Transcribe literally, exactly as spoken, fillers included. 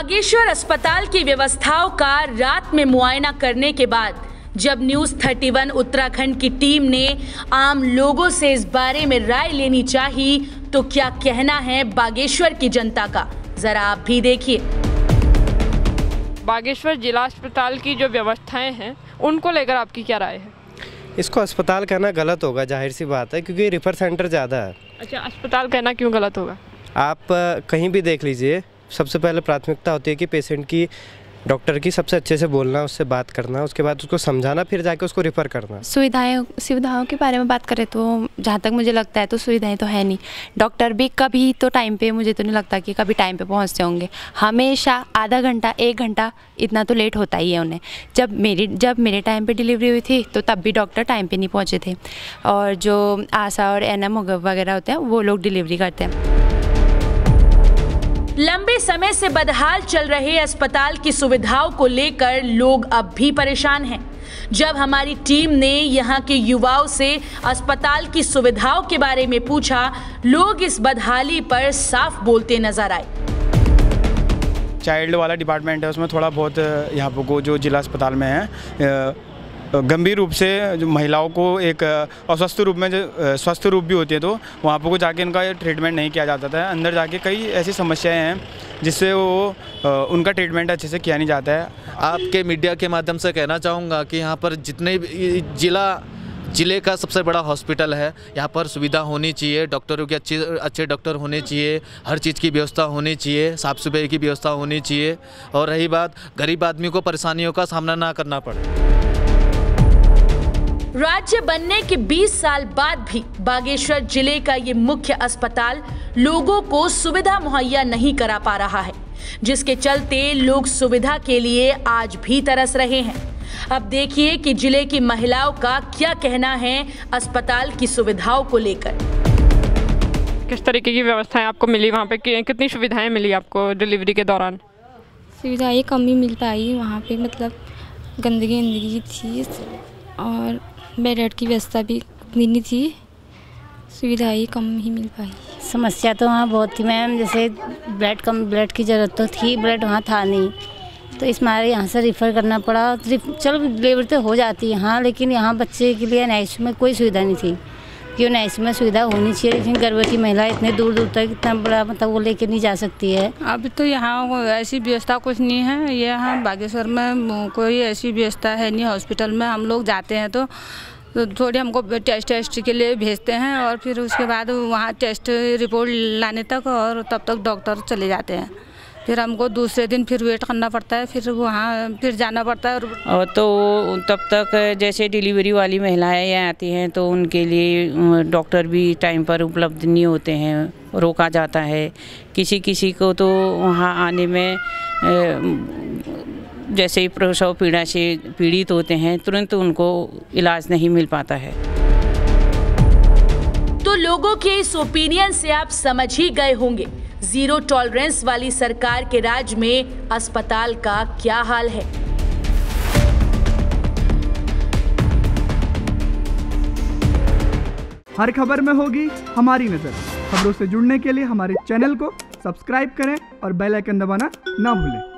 बागेश्वर अस्पताल की व्यवस्थाओं का रात में मुआयना करने के बाद जब न्यूज़ इकतीस उत्तराखंड की टीम ने आम लोगों से इस बारे में राय लेनी चाही तो क्या कहना है बागेश्वर की जनता का, जरा आप भी देखिए। बागेश्वर जिला अस्पताल की जो व्यवस्थाएं हैं उनको लेकर आपकी क्या राय है? इसको अस्पताल कहना गलत होगा, जाहिर सी बात है, क्योंकि रेफर सेंटर ज़्यादा है। अच्छा, अस्पताल कहना क्यों गलत होगा? आप कहीं भी देख लीजिए, सबसे पहले प्राथमिकता होती है कि पेशेंट की, डॉक्टर की सबसे अच्छे से बोलना, उससे बात करना, उसके बाद उसको समझाना, फिर जाके उसको रेफ़र करना। सुविधाएं सुविधाओं के बारे में बात करें तो जहाँ तक मुझे लगता है तो सुविधाएं तो है नहीं। डॉक्टर भी कभी तो टाइम पे, मुझे तो नहीं लगता कि कभी टाइम पे पहुँचते होंगे। हमेशा आधा घंटा एक घंटा इतना तो लेट होता ही है उन्हें। जब मेरी जब मेरे टाइम पे डिलीवरी हुई थी तो तब भी डॉक्टर टाइम पे नहीं पहुँचे थे, और जो आशा और एन एम वगैरह होते हैं वो लोग डिलीवरी करते हैं। लंबे समय से बदहाल चल रहे अस्पताल की सुविधाओं को लेकर लोग अब भी परेशान हैं। जब हमारी टीम ने यहां के युवाओं से अस्पताल की सुविधाओं के बारे में पूछा, लोग इस बदहाली पर साफ बोलते नजर आए। चाइल्ड वाला डिपार्टमेंट है, उसमें थोड़ा बहुत यहाँ पर जो जिला अस्पताल में है, गंभीर रूप से जो महिलाओं को एक अस्वस्थ रूप में, जो स्वस्थ रूप भी होती है, तो वहाँ पर को जाके इनका ट्रीटमेंट नहीं किया जाता था। अंदर जाके कई ऐसी समस्याएं हैं जिससे वो उनका ट्रीटमेंट अच्छे से किया नहीं जाता है। आपके मीडिया के माध्यम से कहना चाहूँगा कि यहाँ पर जितने जिला जिले का सबसे बड़ा हॉस्पिटल है, यहाँ पर सुविधा होनी चाहिए, डॉक्टरों के अच्छे अच्छे डॉक्टर होने चाहिए, हर चीज़ की व्यवस्था होनी चाहिए, साफ़ सफाई की व्यवस्था होनी चाहिए, और रही बात गरीब आदमी को परेशानियों का सामना ना करना पड़े। राज्य बनने के बीस साल बाद भी बागेश्वर जिले का ये मुख्य अस्पताल लोगों को सुविधा मुहैया नहीं करा पा रहा है, जिसके चलते लोग सुविधा के लिए आज भी तरस रहे हैं। अब देखिए कि जिले की महिलाओं का क्या कहना है अस्पताल की सुविधाओं को लेकर। किस तरीके की व्यवस्थाएं आपको मिली वहाँ पे? कितनी सुविधाएं मिली आपको डिलीवरी के दौरान? सुविधाएं कम ही मिल पाई वहाँ पे, मतलब गंदगी गंदगी थी और बेड की व्यवस्था भी उतनी नहीं थी, सुविधाएं कम ही मिल पाई। समस्या तो वहाँ बहुत थी मैम, जैसे ब्लड कम ब्लड की ज़रूरत तो थी, ब्लड वहाँ था नहीं, तो इस मारे यहाँ से रेफ़र करना पड़ा। चलो डिलीवरी तो हो जाती है हाँ, लेकिन यहाँ बच्चे के लिए एनआईसीयू में कोई सुविधा नहीं थी, क्यों एनआईसीयू में सुविधा होनी चाहिए, लेकिन गर्भवती महिला इतने दूर दूर तक इतना बड़ा मतलब वो लेके नहीं जा सकती है। अभी तो यहाँ ऐसी व्यवस्था कुछ नहीं है, यहाँ बागेश्वर में कोई ऐसी व्यवस्था है नहीं। हॉस्पिटल में हम लोग जाते हैं तो तो थोड़ी हमको टेस्ट टेस्ट के लिए भेजते हैं, और फिर उसके बाद वहाँ टेस्ट रिपोर्ट लाने तक और तब तक डॉक्टर चले जाते हैं, फिर हमको दूसरे दिन फिर वेट करना पड़ता है, फिर वहाँ फिर जाना पड़ता है। और तो तब तक जैसे डिलीवरी वाली महिलाएं यहाँ आती हैं तो उनके लिए डॉक्टर भी टाइम पर उपलब्ध नहीं होते हैं, रोका जाता है। किसी किसी को तो वहाँ आने में जैसे ही प्रसव पीड़ा से पीड़ित होते हैं, तुरंत उनको इलाज नहीं मिल पाता है। तो लोगों के इस ओपिनियन से आप समझ ही गए होंगे जीरो टॉलरेंस वाली सरकार के राज में अस्पताल का क्या हाल है। हर खबर में होगी हमारी नजर। खबरों से जुड़ने के लिए हमारे चैनल को सब्सक्राइब करें और बेल आइकन दबाना ना भूलें।